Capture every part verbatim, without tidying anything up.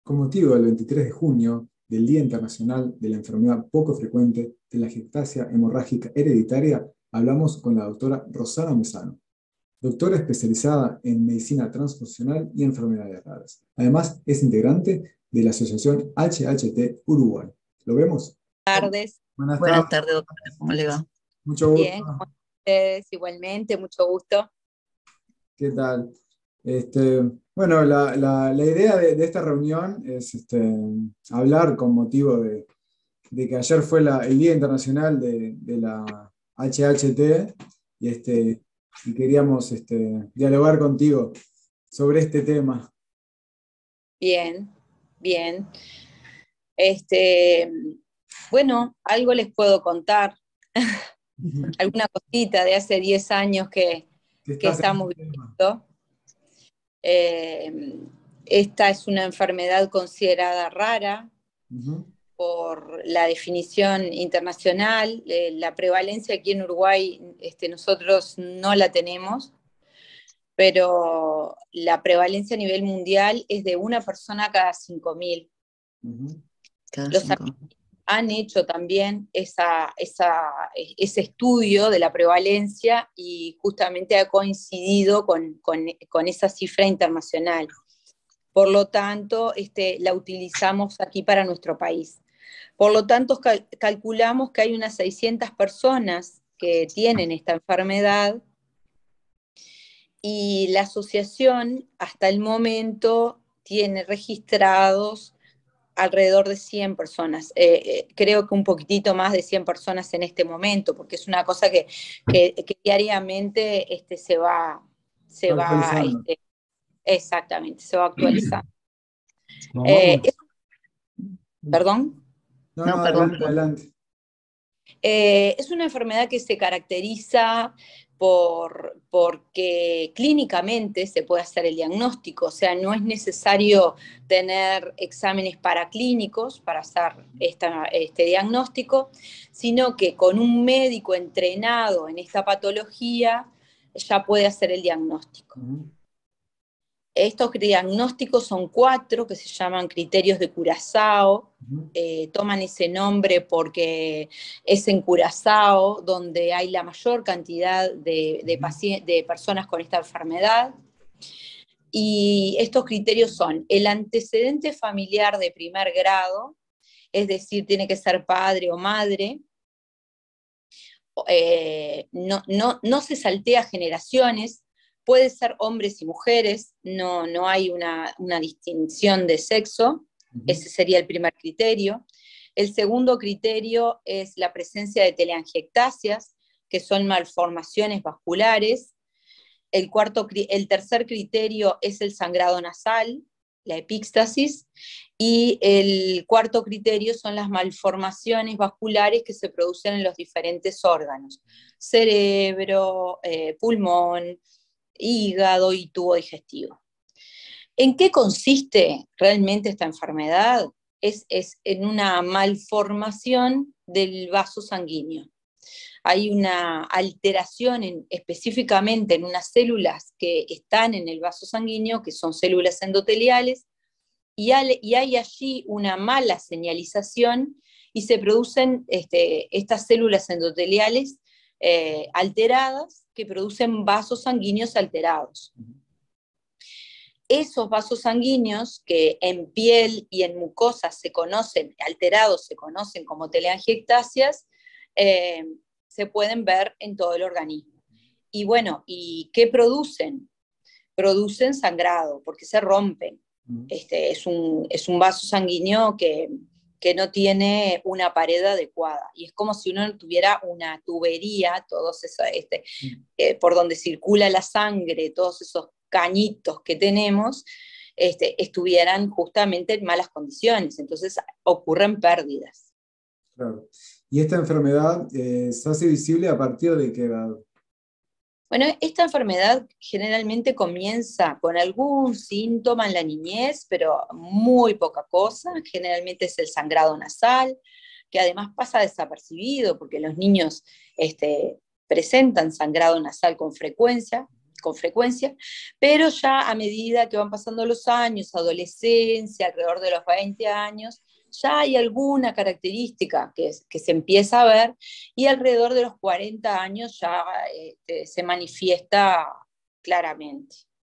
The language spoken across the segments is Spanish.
Con motivo del veintitrés de junio, del Día Internacional de la Enfermedad Poco Frecuente de la Ectasia Hemorrágica Hereditaria, hablamos con la doctora Rosana Mesano, doctora especializada en medicina transfusional y enfermedades raras. Además, es integrante de la Asociación H H T Uruguay. ¿Lo vemos? Tardes. Buenas tardes. Buenas tardes, doctora. ¿Cómo le va? Mucho gusto. Bien, con ustedes igualmente, mucho gusto. ¿Qué tal? Este, bueno, la, la- la idea de, de esta reunión es este, hablar con motivo de, de que ayer fue la- el Día Internacional de, de la H H T y, este, y queríamos este, dialogar contigo sobre este tema. Bien, bien. Este, bueno, algo les puedo contar, alguna cosita de hace diez años que, ¿Qué que estás en estamos este tema? viviendo. Eh, esta es una enfermedad considerada rara Ujú. por la definición internacional. Eh, la prevalencia aquí en Uruguay, este, nosotros no la tenemos, pero la prevalencia a nivel mundial es de una persona cada cinco mil. Ujú. Cada Los cinco. han hecho también esa, esa, ese estudio de la prevalencia y justamente ha coincidido con, con, con esa cifra internacional. Por lo tanto, este, la utilizamos aquí para nuestro país. Por lo tanto, cal calculamos que hay unas seiscientas personas que tienen esta enfermedad y la asociación hasta el momento tiene registrados alrededor de cien personas. Eh, eh, creo que un poquitito más de cien personas en este momento, porque es una cosa que, que, que diariamente este, se va, se Está va actualizando. este, exactamente, se va actualizando. Bueno, Eh, vamos. ¿Perdón? No, no, No, perdón, adelante, perdón. adelante. Eh, es una enfermedad que se caracteriza por, porque clínicamente se puede hacer el diagnóstico, o sea, no es necesario tener exámenes paraclínicos para hacer esta, este diagnóstico, sino que con un médico entrenado en esta patología ya puede hacer el diagnóstico. Ujú. Estos diagnósticos son cuatro que se llaman criterios de Curazao. Ujú. Eh, toman ese nombre porque es en Curazao donde hay la mayor cantidad de, de, de personas con esta enfermedad. Y estos criterios son el antecedente familiar de primer grado, es decir, tiene que ser padre o madre. Eh, no, no, no se saltea generaciones, puede ser hombres y mujeres, no, no hay una, una distinción de sexo, Ujú. ese sería el primer criterio. El segundo criterio es la presencia de teleangiectasias, que son malformaciones vasculares. El, cuarto, el tercer criterio es el sangrado nasal, la epíxtasis, y el cuarto criterio son las malformaciones vasculares que se producen en los diferentes órganos, cerebro, eh, pulmón, hígado y tubo digestivo. ¿En qué consiste realmente esta enfermedad? Es, es en una malformación del vaso sanguíneo. Hay una alteración en, específicamente en unas células que están en el vaso sanguíneo, que son células endoteliales, y, al, y hay allí una mala señalización y se producen este, estas células endoteliales eh, alteradas que producen vasos sanguíneos alterados. Esos vasos sanguíneos que en piel y en mucosas se conocen, alterados, se conocen como teleangiectasias, eh, se pueden ver en todo el organismo. Y bueno, ¿y qué producen? Producen sangrado, porque se rompen. Este, es, un, es un vaso sanguíneo que, que no tiene una pared adecuada. Y es como si uno tuviera una tubería, todos esos, este, eh, por donde circula la sangre, todos esos cañitos que tenemos, este, estuvieran justamente en malas condiciones. Entonces ocurren pérdidas. Claro. ¿Y esta enfermedad eh, se hace visible a partir de qué edad? Bueno, esta enfermedad generalmente comienza con algún síntoma en la niñez, pero muy poca cosa. Generalmente es el sangrado nasal, que además pasa desapercibido porque los niños este, presentan sangrado nasal con frecuencia. con frecuencia, pero ya a medida que van pasando los años, adolescencia, alrededor de los veinte años, ya hay alguna característica que, que se empieza a ver, y alrededor de los cuarenta años ya este, se manifiesta claramente.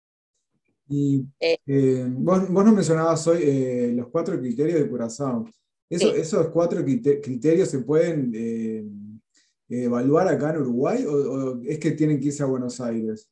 Y eh, eh, vos, vos nos mencionabas hoy eh, los cuatro criterios de Curazao. Eso, sí. ¿Esos cuatro criterios se pueden eh, evaluar acá en Uruguay, o, o es que tienen que irse a Buenos Aires?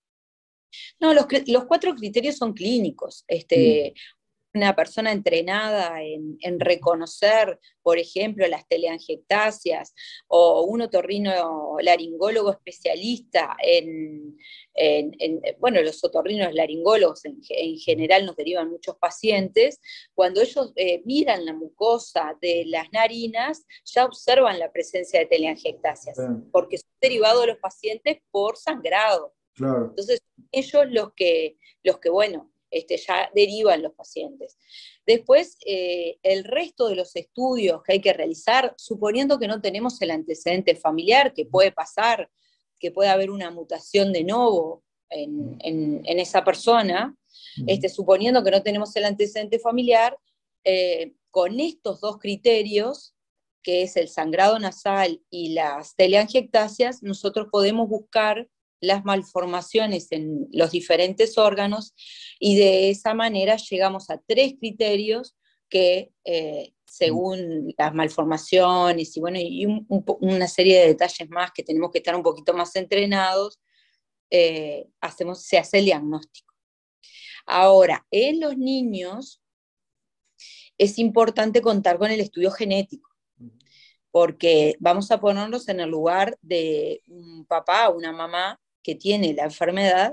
No, los, los cuatro criterios son clínicos. Este, Sí. Una persona entrenada en, en reconocer, por ejemplo, las teleangiectasias, o un otorrino laringólogo especialista en, en, en bueno, los otorrinos laringólogos en, en general nos derivan muchos pacientes, cuando ellos eh, miran la mucosa de las narinas, ya observan la presencia de teleangiectasias, Bien. porque son derivados de los pacientes por sangrado. Claro. Entonces, ellos los que, los que bueno, Este, ya derivan los pacientes. Después, eh, el resto de los estudios que hay que realizar, suponiendo que no tenemos el antecedente familiar, que puede pasar, que puede haber una mutación de novo en, en, en esa persona, este, suponiendo que no tenemos el antecedente familiar, eh, con estos dos criterios, que es el sangrado nasal y las teleangiectasias, nosotros podemos buscar las malformaciones en los diferentes órganos, y de esa manera llegamos a tres criterios que, eh, según las malformaciones y, bueno, y un, un, una serie de detalles más que tenemos que estar un poquito más entrenados, eh, hacemos, se hace el diagnóstico. Ahora, en los niños es importante contar con el estudio genético, porque vamos a ponernos en el lugar de un papá o una mamá que tiene la enfermedad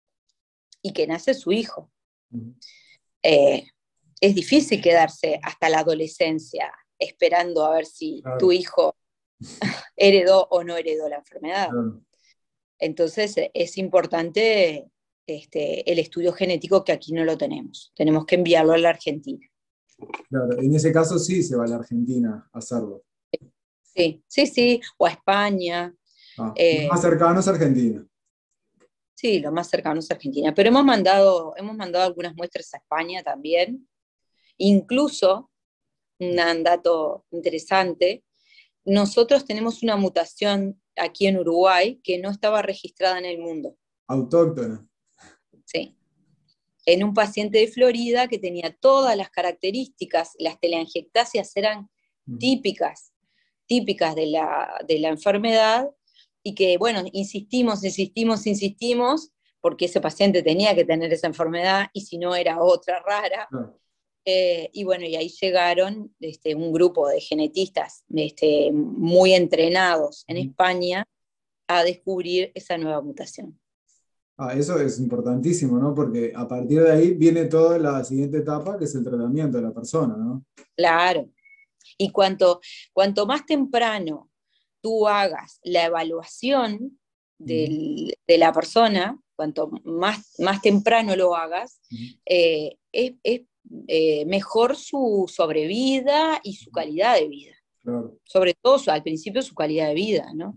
y que nace su hijo. Uh-huh. Eh, es difícil quedarse hasta la adolescencia esperando a ver si claro. tu hijo heredó o no heredó la enfermedad. Claro. Entonces es importante este, el estudio genético, que aquí no lo tenemos. Tenemos que enviarlo a la Argentina. Claro, en ese caso sí se va a la Argentina a hacerlo. Sí, sí, sí, o a España. Ah, eh, más cercano es Argentina. Sí, lo más cercano es Argentina, pero hemos mandado, hemos mandado algunas muestras a España también. Incluso, un dato interesante, nosotros tenemos una mutación aquí en Uruguay que no estaba registrada en el mundo. Autóctona. Sí. En un paciente de Florida que tenía todas las características, las teleangiectasias eran típicas, típicas de la, de la enfermedad, y que, bueno, insistimos, insistimos, insistimos, porque ese paciente tenía que tener esa enfermedad, y si no era otra rara. No. Eh, y bueno, y ahí llegaron este, un grupo de genetistas este, muy entrenados en España a descubrir esa nueva mutación. Ah, eso es importantísimo, ¿no? Porque a partir de ahí viene toda la siguiente etapa, que es el tratamiento de la persona, ¿no? Claro. Y cuanto, cuanto más temprano tú hagas la evaluación del, de la persona, cuanto más, más temprano lo hagas, uh-huh. eh, es, es eh, mejor su sobrevida y su calidad de vida. Claro. Sobre todo al principio su calidad de vida, ¿no?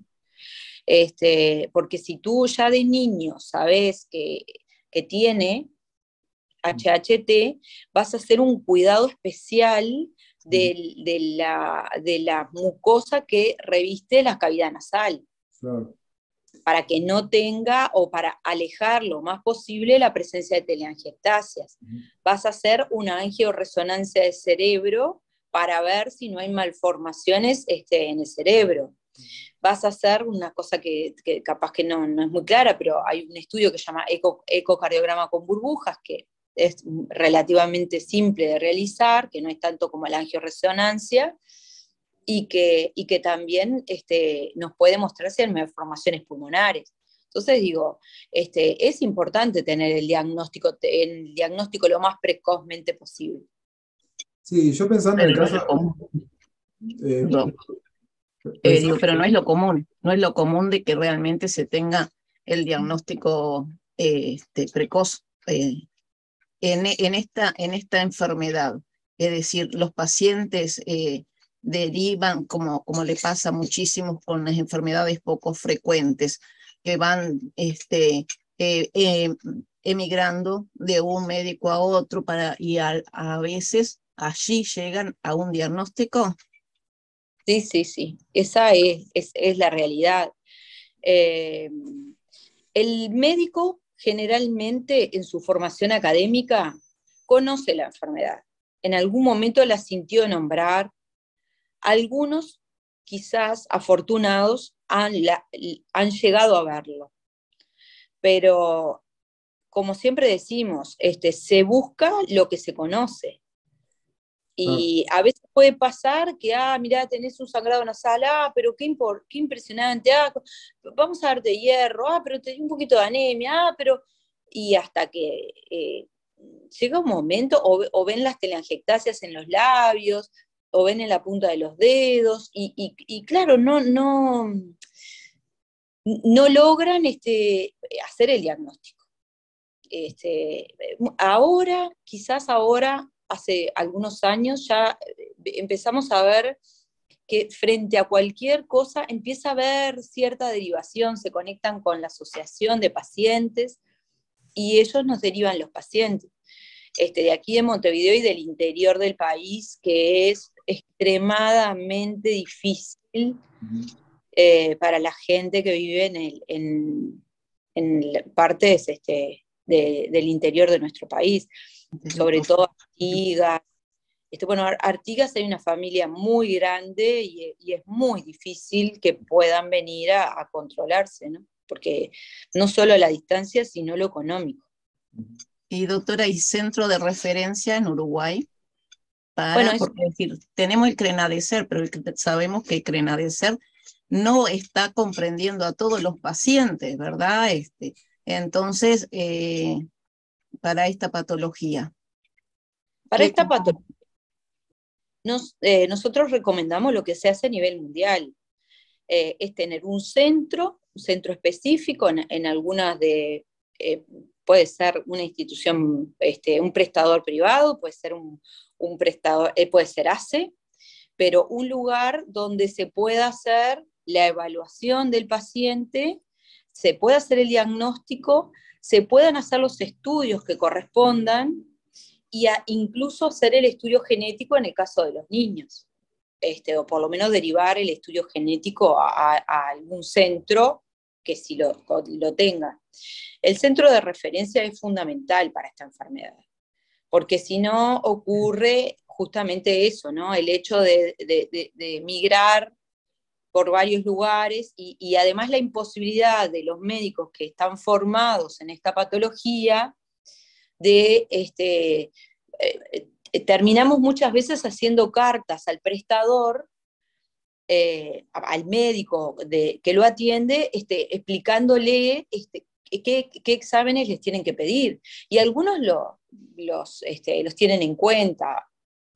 Este, porque si tú ya de niño sabes que, que tiene H H T, vas a hacer un cuidado especial de, de, la, de la mucosa que reviste la cavidad nasal. Claro. Para que no tenga, o para alejar lo más posible la presencia de teleangiectasias. Uh-huh. Vas a hacer una angioresonancia del cerebro para ver si no hay malformaciones este, en el cerebro. Vas a hacer una cosa que, que capaz que no, no es muy clara, pero hay un estudio que se llama eco, ecocardiograma con burbujas, que es relativamente simple de realizar, que no es tanto como la angioresonancia, y que, y que también este, nos puede mostrar si hay malformaciones pulmonares. Entonces digo, este, es importante tener el diagnóstico, el diagnóstico lo más precozmente posible. Sí, yo pensando en el caso... Eh, no. Eh, digo, pero no es lo común, no es lo común de que realmente se tenga el diagnóstico eh, este, precoz eh, en, en, esta, en esta enfermedad. Es decir, los pacientes eh, derivan, como, como le pasa muchísimo con las enfermedades poco frecuentes, que van este, eh, eh, emigrando de un médico a otro para, y a, a veces allí llegan a un diagnóstico. Sí, sí, sí, esa es, es, es la realidad. Eh, el médico generalmente en su formación académica conoce la enfermedad. En algún momento la sintió nombrar. Algunos, quizás afortunados, han, la, han llegado a verlo. Pero, como siempre decimos, este, se busca lo que se conoce. Y a veces puede pasar que, ah, mirá, tenés un sangrado nasal, ah, pero qué, impor, qué impresionante, ah, vamos a darte hierro, ah, pero tenés un poquito de anemia, ah, pero... Y hasta que eh, llega un momento, o, o ven las telangiectasias en los labios, o ven en la punta de los dedos, y, y, y claro, no, no, no logran este, hacer el diagnóstico. Este, ahora, quizás ahora, hace algunos años, ya empezamos a ver que frente a cualquier cosa empieza a haber cierta derivación, se conectan con la asociación de pacientes y ellos nos derivan los pacientes. Este, de aquí de Montevideo y del interior del país, que es extremadamente difícil uh-huh. eh, para la gente que vive en, el, en, en partes este, de, del interior de nuestro país, sobre todo Artigas. Este, bueno, Artigas hay una familia muy grande y, y es muy difícil que puedan venir a, a controlarse, ¿no? Porque no solo la distancia, sino lo económico. Y doctora, ¿hay centro de referencia en Uruguay? Para, bueno, es, porque es decir, tenemos el Crenadecer, pero sabemos que el Crenadecer no está comprendiendo a todos los pacientes, ¿verdad? Este, entonces, eh, para esta patología. Para esta patología, nos, eh, nosotros recomendamos lo que se hace a nivel mundial, eh, es tener un centro, un centro específico en, en algunas de... Eh, puede ser una institución, este, un prestador privado, puede ser un, un prestador, eh, puede ser A C E, pero un lugar donde se pueda hacer la evaluación del paciente, se pueda hacer el diagnóstico, se puedan hacer los estudios que correspondan y a, incluso hacer el estudio genético en el caso de los niños, este, o por lo menos derivar el estudio genético a, a, a algún centro que sí lo, lo tenga. El centro de referencia es fundamental para esta enfermedad, porque si no ocurre justamente eso, ¿no? El hecho de, de, de, de migrar por varios lugares y, y además la imposibilidad de los médicos que están formados en esta patología de, este, eh, terminamos muchas veces haciendo cartas al prestador, eh, al médico de, que lo atiende, este, explicándole este, qué, qué exámenes les tienen que pedir. Y algunos lo, los, este, los tienen en cuenta,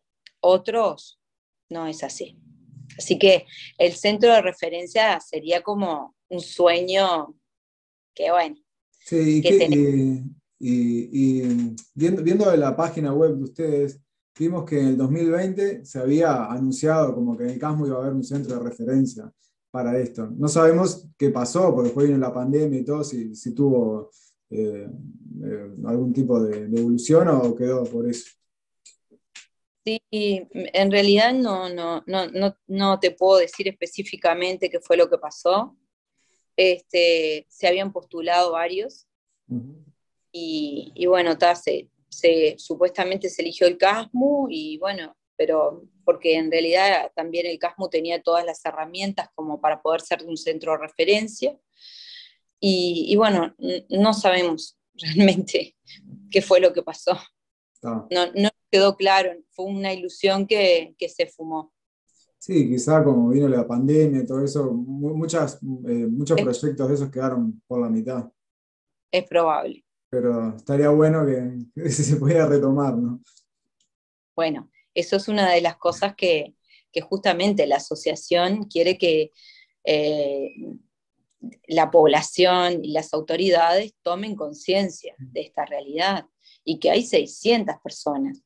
otros no es así. Así que el centro de referencia sería como un sueño que, bueno. Sí, que, y, y, y viendo, viendo la página web de ustedes, vimos que en el dos mil veinte se había anunciado como que en el Casmo iba a haber un centro de referencia para esto. No sabemos qué pasó, porque después vino la pandemia y todo, si, si tuvo eh, eh, algún tipo de, de evolución o quedó por eso. Sí, en realidad no, no, no, no, no te puedo decir específicamente qué fue lo que pasó. Este, se habían postulado varios uh-huh. y, y bueno, ta, se, se, supuestamente se eligió el Casmo y bueno, pero porque en realidad también el Casmo tenía todas las herramientas como para poder ser un centro de referencia y, y bueno, no sabemos realmente qué fue lo que pasó. Ah. No, no quedó claro, fue una ilusión que, que se fumó. Sí, quizá como vino la pandemia y todo eso, muchas, eh, muchos es, proyectos de esos quedaron por la mitad. Es probable. Pero estaría bueno que, que se pudiera retomar, ¿no? Bueno, eso es una de las cosas que, que justamente la asociación quiere que eh, la población y las autoridades tomen conciencia de esta realidad y que hay seiscientas personas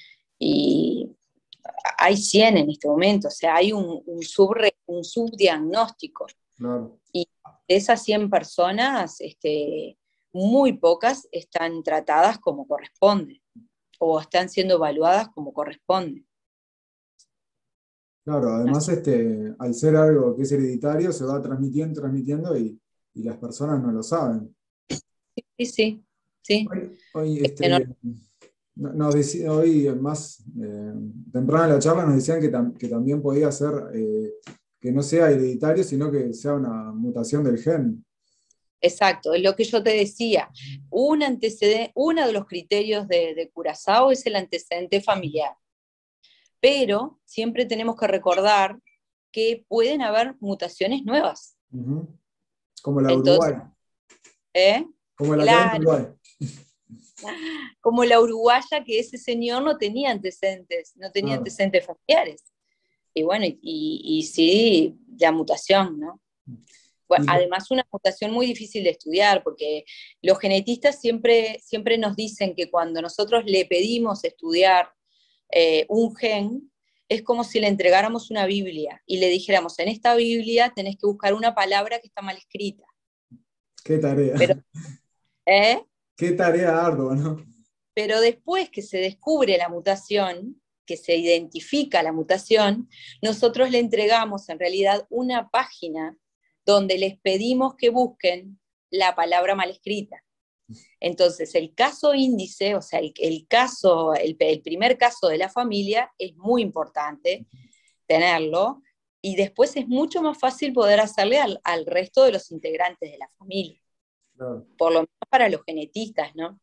y hay cien en este momento, o sea, hay un, un, subre, un subdiagnóstico. Claro. Y de esas cien personas, este, muy pocas están tratadas como corresponde, o están siendo evaluadas como corresponde. Claro, además este, al ser algo que es hereditario, se va transmitiendo, transmitiendo y, y las personas no lo saben. Sí, sí, sí. Hoy, hoy, Este, no- este, no- nos decía, hoy más eh, temprano en la charla nos decían que, tam- que también podía ser eh, que no sea hereditario, sino que sea una mutación del gen. Exacto, es lo que yo te decía. Un antecedente, uno de los criterios de, de Curazao es el antecedente familiar, pero siempre tenemos que recordar que pueden haber mutaciones nuevas. Ujú. Como la Entonces, Uruguay, ¿eh? como la que hay en Claro, Uruguay. como la uruguaya, que ese señor no tenía antecedentes, no tenía Claro. antecedentes familiares. Y bueno, y, y, y sí, la mutación, ¿no? Bueno, Y lo- además una mutación muy difícil de estudiar, porque los genetistas siempre, siempre nos dicen que cuando nosotros le pedimos estudiar eh, un gen, es como si le entregáramos una Biblia y le dijéramos, en esta Biblia tenés que buscar una palabra que está mal escrita. qué tarea, Pero, ¿eh? qué tarea ardua, ¿no? Pero después que se descubre la mutación, que se identifica la mutación, nosotros le entregamos en realidad una página donde les pedimos que busquen la palabra mal escrita. Entonces, el caso índice, o sea, el, el caso, el, el primer caso de la familia es muy importante tenerlo, y después es mucho más fácil poder hacerle al, al resto de los integrantes de la familia, Claro. por lo menos para los genetistas, ¿no?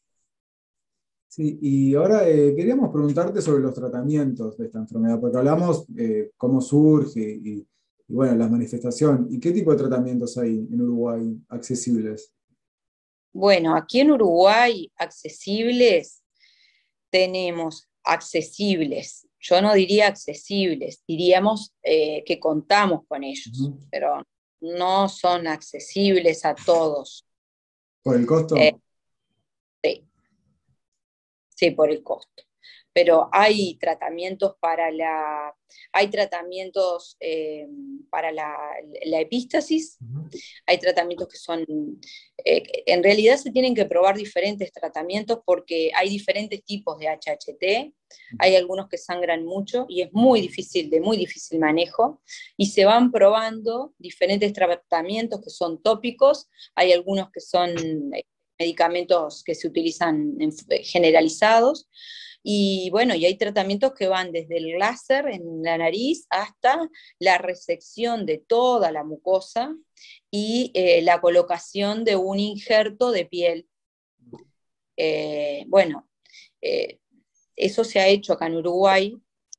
Sí, y ahora eh, queríamos preguntarte sobre los tratamientos de esta enfermedad, porque hablamos eh, cómo surge y, y, bueno, las manifestaciones. ¿Y qué tipo de tratamientos hay en Uruguay accesibles? Bueno, aquí en Uruguay, accesibles, tenemos accesibles, yo no diría accesibles, diríamos eh, que contamos con ellos, Ujú. pero no son accesibles a todos. ¿Por el Eh, costo? sí, sí, por el costo. Pero hay tratamientos para la, hay tratamientos eh, para la, la epístasis, Ujú. hay tratamientos que son, eh, en realidad se tienen que probar diferentes tratamientos porque hay diferentes tipos de H H T, hay algunos que sangran mucho y es muy difícil, de muy difícil manejo, y se van probando diferentes tratamientos que son tópicos, hay algunos que son eh, medicamentos que se utilizan en, generalizados, y bueno, y hay tratamientos que van desde el láser en la nariz hasta la resección de toda la mucosa y eh, la colocación de un injerto de piel. Eh, bueno, eh, eso se ha hecho acá en Uruguay,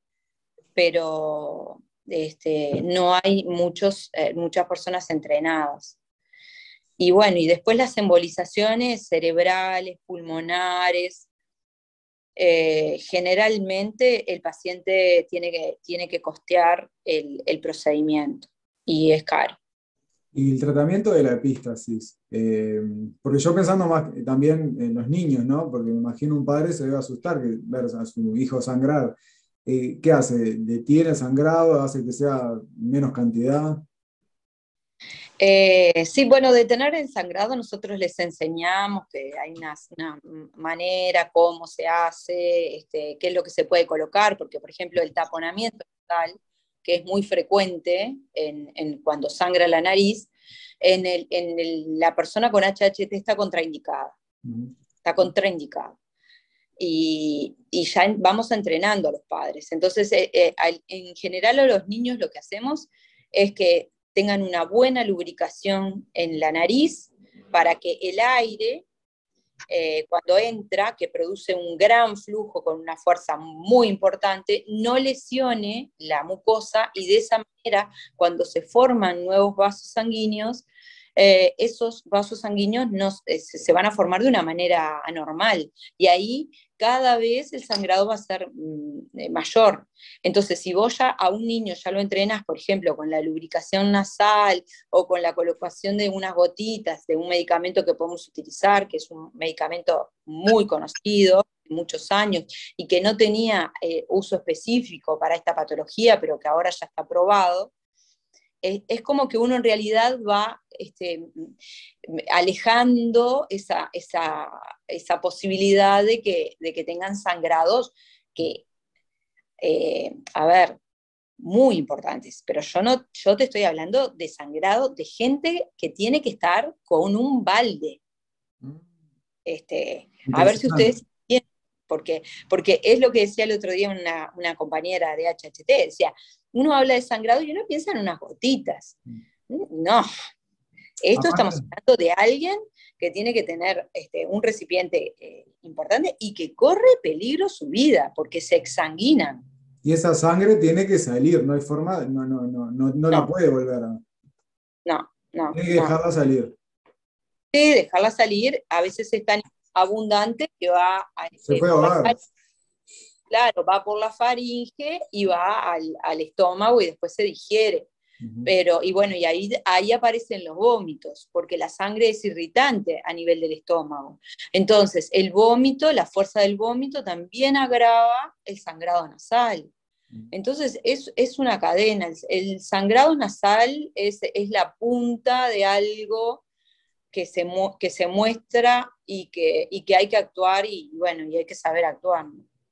pero este, no hay muchos, eh, muchas personas entrenadas. Y bueno, y después las embolizaciones cerebrales, pulmonares, eh, generalmente el paciente tiene que, tiene que costear el, el procedimiento y es caro. Y el tratamiento de la epístasis. Eh, porque yo pensando más también en los niños, ¿no? Porque me imagino un padre se debe asustar que ver a su hijo sangrar. Eh, ¿qué hace? ¿Detiene el sangrado? ¿Hace que sea menos cantidad? Eh, sí, bueno, de tener el sangrado nosotros les enseñamos que hay una, una manera, cómo se hace, este, qué es lo que se puede colocar, porque por ejemplo el taponamiento nasal, que es muy frecuente en, en cuando sangra la nariz, en, el, en el, la persona con H H T está contraindicada, Ujú. está contraindicada. Y, y ya vamos entrenando a los padres. Entonces, eh, eh, en general a los niños lo que hacemos es que tengan una buena lubricación en la nariz para que el aire, eh, cuando entra, que produce un gran flujo con una fuerza muy importante, no lesione la mucosa y de esa manera, cuando se forman nuevos vasos sanguíneos, eh, esos vasos sanguíneos no, eh, se van a formar de una manera anormal y ahí cada vez el sangrado va a ser mm, mayor. Entonces, si vos ya a un niño ya lo entrenás, por ejemplo, con la lubricación nasal o con la colocación de unas gotitas de un medicamento que podemos utilizar, que es un medicamento muy conocido, muchos años, y que no tenía eh, uso específico para esta patología, pero que ahora ya está aprobado, es, es como que uno en realidad va este, alejando esa, esa, esa posibilidad de que, de que tengan sangrados que, eh, a ver, muy importantes, pero yo, no, yo te estoy hablando de sangrado de gente que tiene que estar con un balde. Este, a ver si ustedes entienden, porque, porque es lo que decía el otro día una, una compañera de H H T, decía, uno habla de sangrado y uno piensa en unas gotitas. No, esto estamos hablando de alguien que tiene que tener este, un recipiente eh, importante y que corre peligro su vida, porque se exsanguinan. Y esa sangre tiene que salir, no hay forma, no, no, no, no, no, no la puede volver a... No, no. Tiene que dejarla no. salir. Sí, dejarla salir, a veces es tan abundante que va a... Se puede ahogar. Claro, va por la faringe y va al, al estómago y después se digiere. Uh-huh. Pero, y bueno, y ahí, ahí aparecen los vómitos, porque la sangre es irritante a nivel del estómago. Entonces, el vómito, la fuerza del vómito también agrava el sangrado nasal. Entonces, es, es una cadena. El, el sangrado nasal es, es la punta de algo que se, que se muestra y que, y que hay que actuar y, bueno, y hay que saber actuar.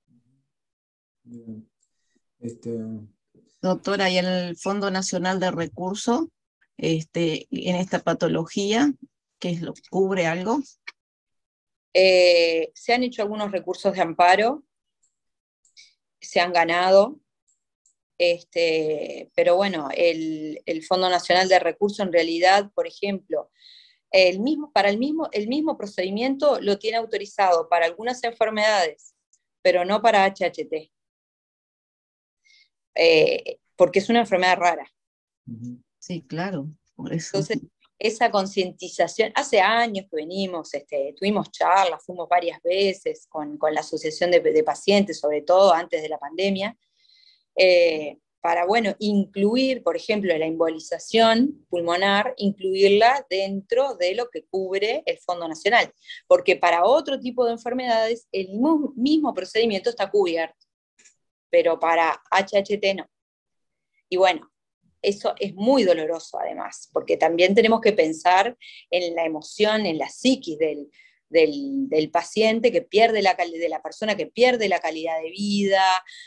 Bien. Este... Doctora, y el Fondo Nacional de Recursos, este, en esta patología, ¿qué es lo cubre algo? Eh, se han hecho algunos recursos de amparo, se han ganado, este, pero bueno, el, el Fondo Nacional de Recursos en realidad, por ejemplo, el mismo, para el mismo, el mismo procedimiento lo tiene autorizado para algunas enfermedades, pero no para H H T. Eh, porque es una enfermedad rara. Sí, claro, por eso. Entonces, esa concientización, hace años que venimos, este, tuvimos charlas, fuimos varias veces con, con la asociación de, de pacientes, sobre todo antes de la pandemia, eh, para, bueno, incluir, por ejemplo, la embolización pulmonar, incluirla dentro de lo que cubre el Fondo Nacional, porque para otro tipo de enfermedades el mismo, mismo procedimiento está cubierto, pero para H H T no. Y bueno, eso es muy doloroso además, porque también tenemos que pensar en la emoción, en la psiquis del, del, del paciente que pierde la, de la persona que pierde la calidad de vida,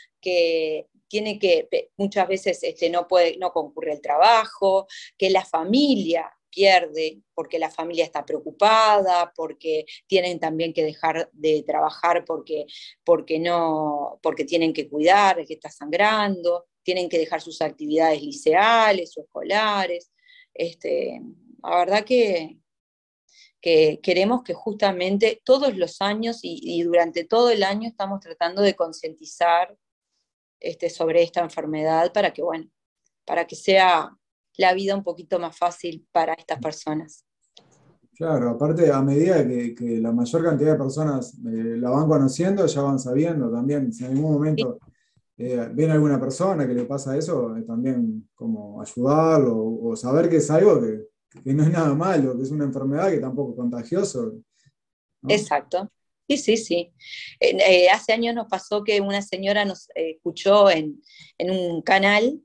que tiene que, muchas veces este, no, puede, no concurre al trabajo, que la familia pierde porque la familia está preocupada, porque tienen también que dejar de trabajar porque, porque, no, porque tienen que cuidar el que está sangrando, tienen que dejar sus actividades liceales o escolares. Este, la verdad que, que queremos que justamente todos los años y, y durante todo el año estamos tratando de concientizar este, sobre esta enfermedad para que, bueno, para que sea la vida un poquito más fácil para estas personas. Claro, aparte a medida que, que la mayor cantidad de personas eh, la van conociendo, ya van sabiendo también, si en algún momento eh, ven a alguna persona que le pasa eso, eh, también como ayudarlo o, o saber que es algo que, que no es nada malo, que es una enfermedad que tampoco es contagioso, ¿no? Exacto. Sí, sí, sí. Eh, eh, hace años nos pasó que una señora nos eh, escuchó en, en un canal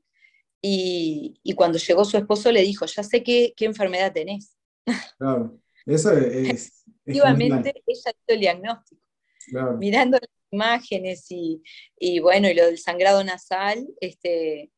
y, y cuando llegó su esposo le dijo, ya sé qué, qué enfermedad tenés. Claro, eso es, es efectivamente ella hizo el diagnóstico. Claro. Mirando las imágenes y, y bueno, y lo del sangrado nasal, este,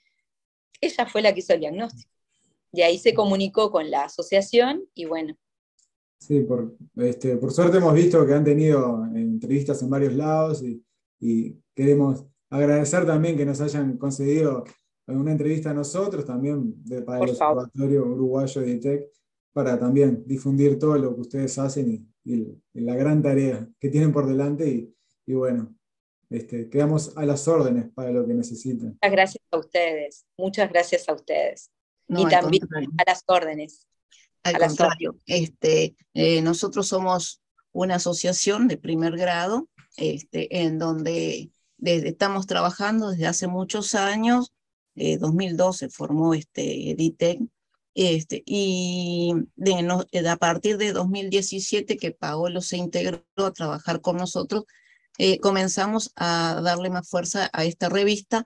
ella fue la que hizo el diagnóstico. Y ahí se comunicó con la asociación y bueno. Sí, por, este, por suerte hemos visto que han tenido entrevistas en varios lados y, y queremos agradecer también que nos hayan concedido una entrevista a nosotros, también de, para por el favor. Observatorio Uruguayo de I T E C, para también difundir todo lo que ustedes hacen y, y, y la gran tarea que tienen por delante y, y bueno, este, quedamos a las órdenes para lo que necesiten. Muchas gracias a ustedes, muchas gracias a ustedes. No, y también contrario. A las órdenes. Al contrario, este, eh, nosotros somos una asociación de primer grado, este, en donde desde, estamos trabajando desde hace muchos años, eh, dos mil doce formó este D I T E C, este, y de, no, a partir de dos mil diecisiete que Paolo se integró a trabajar con nosotros, eh, comenzamos a darle más fuerza a esta revista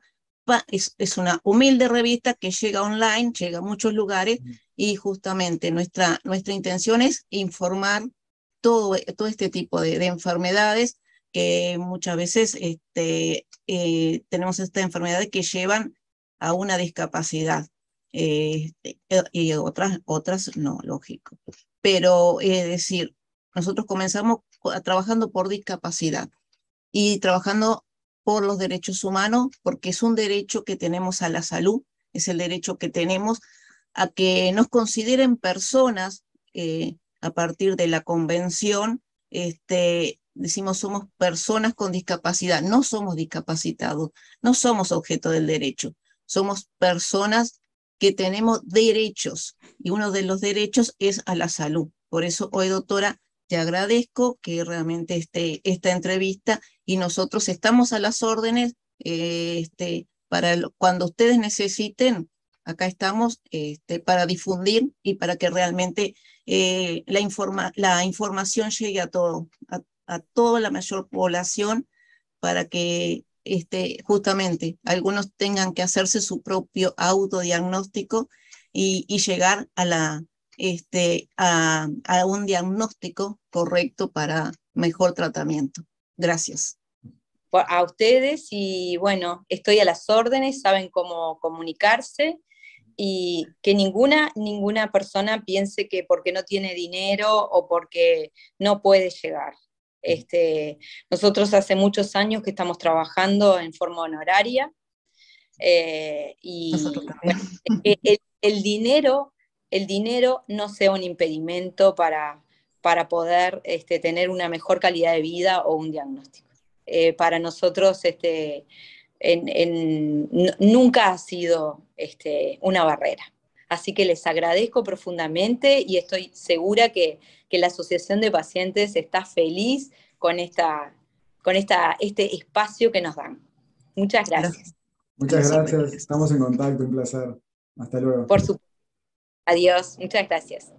Avispa es, es una humilde revista que llega online, llega a muchos lugares, y justamente nuestra, nuestra intención es informar todo, todo este tipo de, de enfermedades, que muchas veces este, eh, tenemos estas enfermedades que llevan a una discapacidad, eh, y otras, otras no, lógico. Pero es eh, decir, nosotros comenzamos trabajando por discapacidad y trabajando por los derechos humanos, porque es un derecho que tenemos a la salud, es el derecho que tenemos a que nos consideren personas, eh, a partir de la convención, este, decimos somos personas con discapacidad, no somos discapacitados, no somos objeto del derecho, somos personas que tenemos derechos, y uno de los derechos es a la salud. Por eso hoy, doctora, te agradezco que realmente esté esta entrevista, y nosotros estamos a las órdenes, eh, este, para el, cuando ustedes necesiten, acá estamos este, para difundir y para que realmente eh, la, informa, la información llegue a todo, a, a toda la mayor población, para que este, justamente algunos tengan que hacerse su propio autodiagnóstico y, y llegar a, la, este, a, a un diagnóstico correcto para mejor tratamiento. Gracias. A ustedes, y bueno, estoy a las órdenes, saben cómo comunicarse, y que ninguna, ninguna persona piense que porque no tiene dinero o porque no puede llegar. Este, nosotros hace muchos años que estamos trabajando en forma honoraria, eh, y bueno, el, el, dinero, el dinero no sea un impedimento para, para poder este, tener una mejor calidad de vida o un diagnóstico. Eh, para nosotros este, en, en, nunca ha sido este, una barrera. Así que les agradezco profundamente, y estoy segura que, que la Asociación de Pacientes está feliz con, esta, con esta, este espacio que nos dan. Muchas gracias. Muchas gracias, estamos en contacto, un placer. Hasta luego. Por supuesto. Adiós, muchas gracias.